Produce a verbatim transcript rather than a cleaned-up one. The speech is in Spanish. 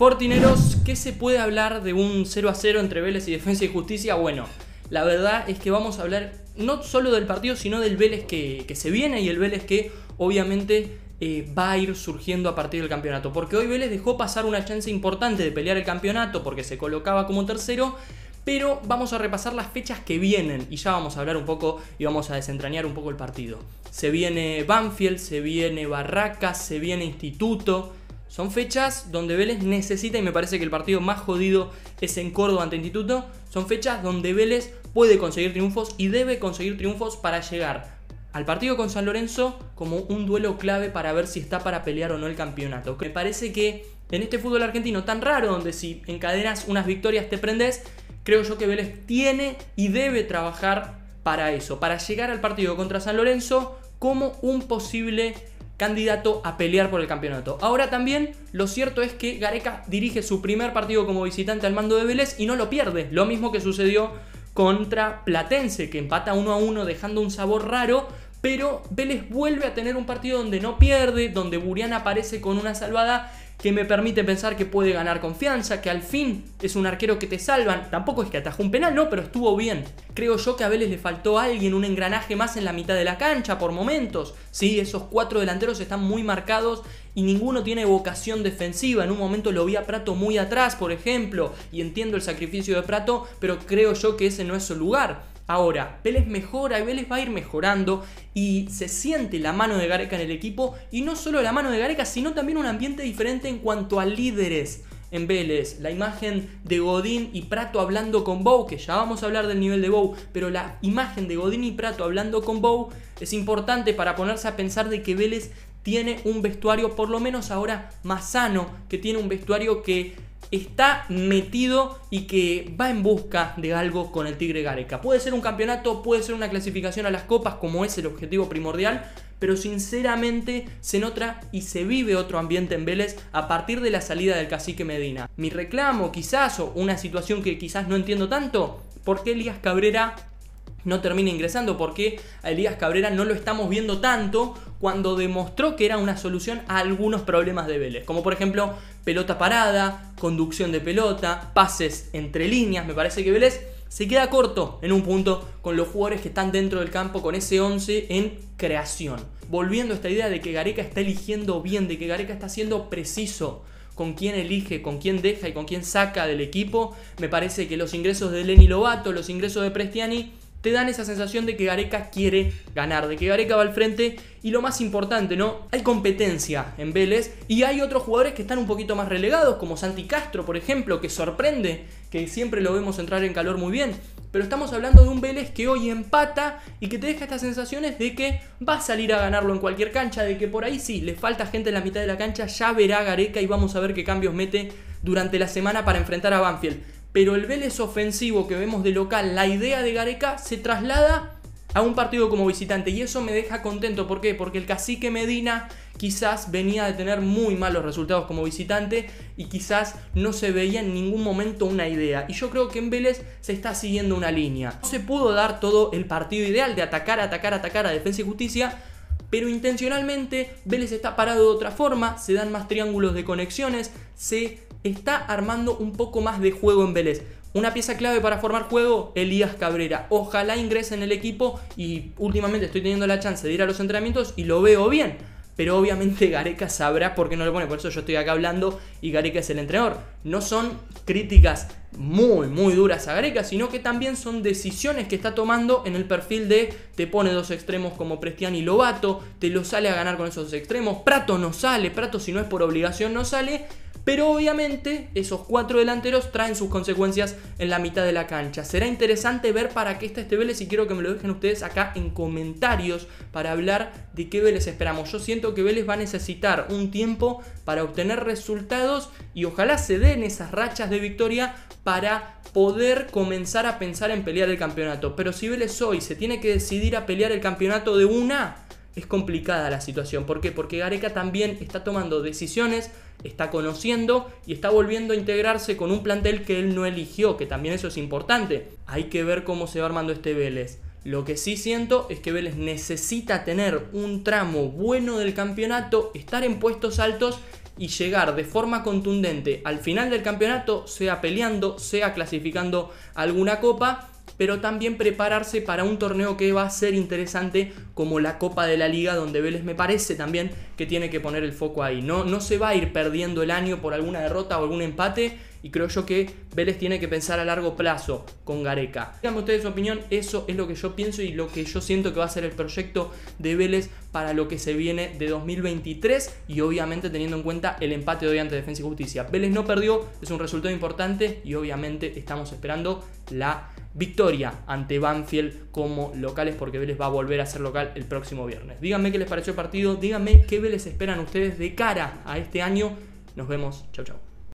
Fortineros, ¿qué se puede hablar de un cero a cero entre Vélez y Defensa y Justicia? Bueno, la verdad es que vamos a hablar no solo del partido, sino del Vélez que, que se viene y el Vélez que obviamente eh, va a ir surgiendo a partir del campeonato. Porque hoy Vélez dejó pasar una chance importante de pelear el campeonato porque se colocaba como tercero, pero vamos a repasar las fechas que vienen y ya vamos a hablar un poco y vamos a desentrañar un poco el partido. Se viene Banfield, se viene Barracas, se viene Instituto. Son fechas donde Vélez necesita, y me parece que el partido más jodido es en Córdoba ante Instituto. Son fechas donde Vélez puede conseguir triunfos y debe conseguir triunfos para llegar al partido con San Lorenzo como un duelo clave para ver si está para pelear o no el campeonato. Me parece que en este fútbol argentino tan raro, donde si encadenas unas victorias te prendés, creo yo que Vélez tiene y debe trabajar para eso, para llegar al partido contra San Lorenzo como un posible candidato a pelear por el campeonato. Ahora también lo cierto es que Gareca dirige su primer partido como visitante al mando de Vélez y no lo pierde. Lo mismo que sucedió contra Platense, que empata uno a uno dejando un sabor raro, pero Vélez vuelve a tener un partido donde no pierde, donde Burián aparece con una salvada que me permite pensar que puede ganar confianza, que al fin es un arquero que te salvan. Tampoco es que atajó un penal, no, pero estuvo bien. Creo yo que a Vélez le faltó a alguien, un engranaje más en la mitad de la cancha por momentos. Sí, esos cuatro delanteros están muy marcados y ninguno tiene vocación defensiva. En un momento lo vi a Prato muy atrás, por ejemplo, y entiendo el sacrificio de Prato, pero creo yo que ese no es su lugar. Ahora, Vélez mejora y Vélez va a ir mejorando y se siente la mano de Gareca en el equipo, y no solo la mano de Gareca, sino también un ambiente diferente en cuanto a líderes en Vélez. La imagen de Godín y Prato hablando con Bou, que ya vamos a hablar del nivel de Bou, pero la imagen de Godín y Prato hablando con Bou es importante para ponerse a pensar de que Vélez tiene un vestuario por lo menos ahora más sano, que tiene un vestuario que está metido y que va en busca de algo con el Tigre Gareca. Puede ser un campeonato, puede ser una clasificación a las copas, como es el objetivo primordial, pero sinceramente se nota y se vive otro ambiente en Vélez a partir de la salida del Cacique Medina. Mi reclamo quizás, o una situación que quizás no entiendo tanto, ¿por qué Elías Cabrera no termina ingresando? ¿Por qué a Elías Cabrera no lo estamos viendo tanto cuando demostró que era una solución a algunos problemas de Vélez? Como por ejemplo, pelota parada, conducción de pelota, pases entre líneas. Me parece que Vélez se queda corto en un punto con los jugadores que están dentro del campo, con ese once en creación. Volviendo a esta idea de que Gareca está eligiendo bien, de que Gareca está siendo preciso con quién elige, con quién deja y con quién saca del equipo, me parece que los ingresos de Lenny Lobato, los ingresos de Prestiani, te dan esa sensación de que Gareca quiere ganar, de que Gareca va al frente. Y lo más importante, ¿no? Hay competencia en Vélez y hay otros jugadores que están un poquito más relegados, como Santi Castro, por ejemplo, que sorprende, que siempre lo vemos entrar en calor muy bien. Pero estamos hablando de un Vélez que hoy empata y que te deja estas sensaciones de que va a salir a ganarlo en cualquier cancha, de que por ahí sí, le falta gente en la mitad de la cancha, ya verá Gareca y vamos a ver qué cambios mete durante la semana para enfrentar a Banfield. Pero el Vélez ofensivo que vemos de local, la idea de Gareca se traslada a un partido como visitante y eso me deja contento. ¿Por qué? Porque el Cacique Medina quizás venía de tener muy malos resultados como visitante y quizás no se veía en ningún momento una idea. Y yo creo que en Vélez se está siguiendo una línea. No se pudo dar todo el partido ideal de atacar, atacar, atacar a Defensa y Justicia, pero intencionalmente Vélez está parado de otra forma, se dan más triángulos de conexiones, se está armando un poco más de juego en Vélez. Una pieza clave para formar juego, Elías Cabrera. Ojalá ingrese en el equipo y últimamente estoy teniendo la chance de ir a los entrenamientos y lo veo bien. Pero obviamente Gareca sabrá por qué no lo pone, por eso yo estoy acá hablando y Gareca es el entrenador. No son críticas muy muy duras a Gareca, sino que también son decisiones que está tomando en el perfil de te pone dos extremos como Prestiani y Lobato, te lo sale a ganar con esos dos extremos. Prato no sale, Prato si no es por obligación no sale. Pero obviamente esos cuatro delanteros traen sus consecuencias en la mitad de la cancha. Será interesante ver para qué está este Vélez y quiero que me lo dejen ustedes acá en comentarios para hablar de qué Vélez esperamos. Yo siento que Vélez va a necesitar un tiempo para obtener resultados y ojalá se den esas rachas de victoria para poder comenzar a pensar en pelear el campeonato. Pero si Vélez hoy se tiene que decidir a pelear el campeonato de una, es complicada la situación. ¿Por qué? Porque Gareca también está tomando decisiones, está conociendo y está volviendo a integrarse con un plantel que él no eligió, que también eso es importante. Hay que ver cómo se va armando este Vélez. Lo que sí siento es que Vélez necesita tener un tramo bueno del campeonato, estar en puestos altos y llegar de forma contundente al final del campeonato, sea peleando, sea clasificando alguna copa, pero también prepararse para un torneo que va a ser interesante como la Copa de la Liga, donde Vélez me parece también que tiene que poner el foco ahí. No, no se va a ir perdiendo el año por alguna derrota o algún empate, y creo yo que Vélez tiene que pensar a largo plazo con Gareca. Díganme ustedes su opinión, eso es lo que yo pienso y lo que yo siento que va a ser el proyecto de Vélez para lo que se viene de dos mil veintitrés, y obviamente teniendo en cuenta el empate de hoy ante Defensa y Justicia. Vélez no perdió, es un resultado importante y obviamente estamos esperando la victoria ante Banfield como locales, porque Vélez va a volver a ser local el próximo viernes. Díganme qué les pareció el partido, díganme qué Vélez esperan ustedes de cara a este año. Nos vemos, chau chau.